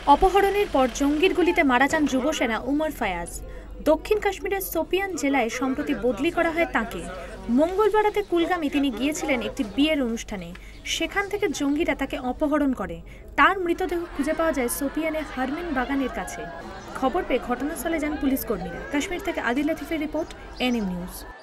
অপহরণের পর জঙ্গির গুলিতে মারা যান যুবসেনা উমর ফায়াজ। দক্ষিণ কাশ্মীরের সোপিয়ান জেলায় সম্প্রতি বদলি করা হয় তাঁকে। মঙ্গলবার রাতে কুলগামে তিনি গিয়েছিলেন একটি বিয়ের অনুষ্ঠানে। সেখান থেকে জঙ্গিরা তাকে অপহরণ করে। তার মৃতদেহ খুঁজে পাওয়া যায় সোপিয়ানের হারমিন বাগানের কাছে। খবর পেয়ে ঘটনাস্থলে যান পুলিশ কর্মীরা। কাশ্মীর থেকে আদিল লতিফের রিপোর্ট, এনএম নিউজ।